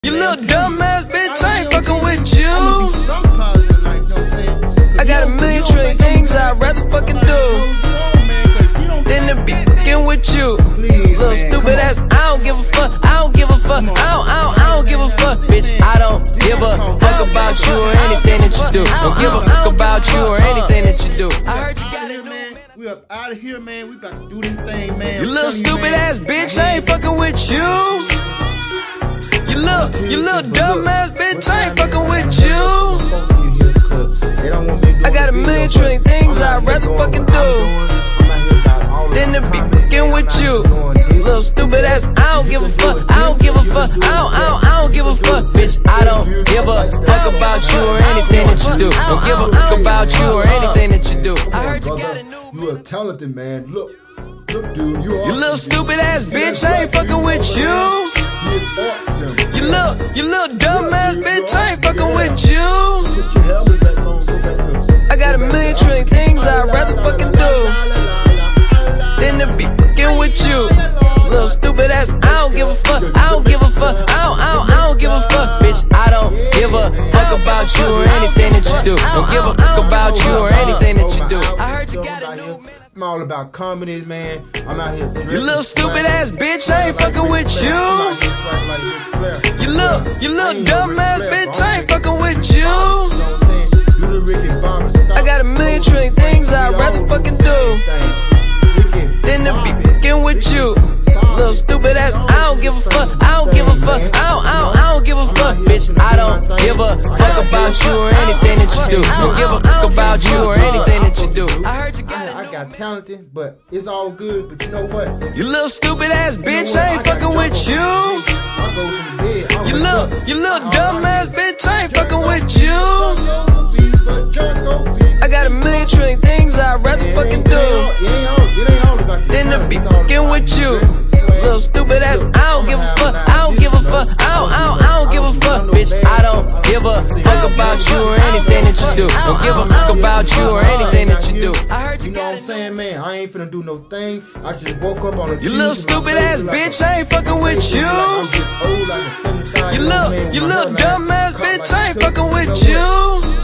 You little dumbass bitch, I ain't fucking with you. I got a million trillion things I'd rather fucking do than to be fucking with you. Little stupid ass, I don't give a fuck. I don't give a fuck. I don't give a fuck, bitch. I don't give a fuck about you or anything that you do. Don't give a fuck about you or anything that you do. I heard you got it, man. We up out of here, man. We about to do this thing, man. You little stupid ass bitch, I ain't fucking with you. You little dumbass bitch, I ain't fucking with you. I got a million trillion things I'd rather fucking do than to be fucking with you. Little stupid ass, I don't give a fuck. I don't give a fuck. I don't give a fuck, bitch. I don't give a fuck about you or anything that you do. Don't give a fuck about you or anything that you do. I heard you got a new. You are talented, man. Look, dude, you are. You little stupid ass bitch, I ain't fucking with you. You little dumbass bitch, I ain't fucking with you. I got a million trillion things I'd rather fucking do than to be fucking with you. Little stupid ass, I don't give a fuck. I don't give a fuck. I don't give a fuck, bitch. I don't give a fuck about you or anything that you do. Don't give a fuck about you or anything that you do. I heard you got a new man. I'm all about comedy, man. I'm out here. You little stupid ass bitch, I ain't fucking with you. You little dumbass bitch, I ain't fucking with you. I got a million trillion things I'd rather fucking do than to be fucking with you. Little stupid ass, I don't give a fuck. I don't give a fuck. I don't give a fuck, bitch. I don't give a fuck about you or anything that you do. Don't give a fuck about you or anything that you do. I heard you got it. I got talented, but it's all good. But you know what? You little stupid ass bitch, I ain't fucking with you. You little dumbass bitch, I ain't fucking with you. I got a million trillion things I'd rather fucking do than to be fucking with you. Little stupid ass, I don't give a fuck. I don't give a fuck. I don't give a fuck, bitch. I don't give a fuck about you or anything that you do. Don't give a fuck about you or anything that you do. I heard you know what I'm saying, man. I ain't finna do no thing. I just woke up on a You little stupid ass bitch, I ain't fucking with you. You little dumbass bitch, I ain't fucking with you.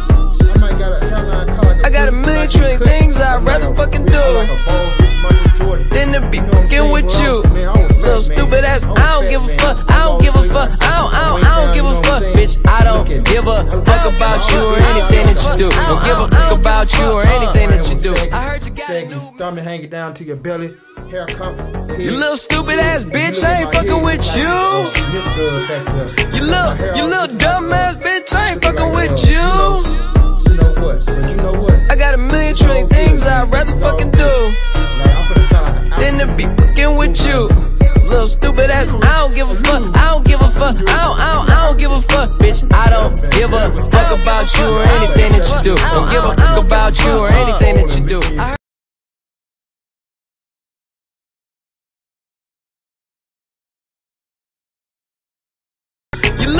I got a million trillion things I'd rather fucking do than to be fucking with you. Little stupid ass, I don't give a fuck. I don't give a fuck. I don't give a fuck, bitch. I don't give a fuck about you or anything that you do. Don't give a fuck about you or anything that you do. I heard you got a new stomach hanging down to your belly. You little stupid ass bitch, I ain't fucking with you. You little dumbass bitch, I ain't fucking with you. I got a million trillion things I'd rather fucking do than to be fucking with you. Little stupid ass, I don't give a fuck. I don't give a fuck. I don't give a fuck, bitch. I don't give a fuck about you or anything that you do. Don't give a fuck about you or anything that you do.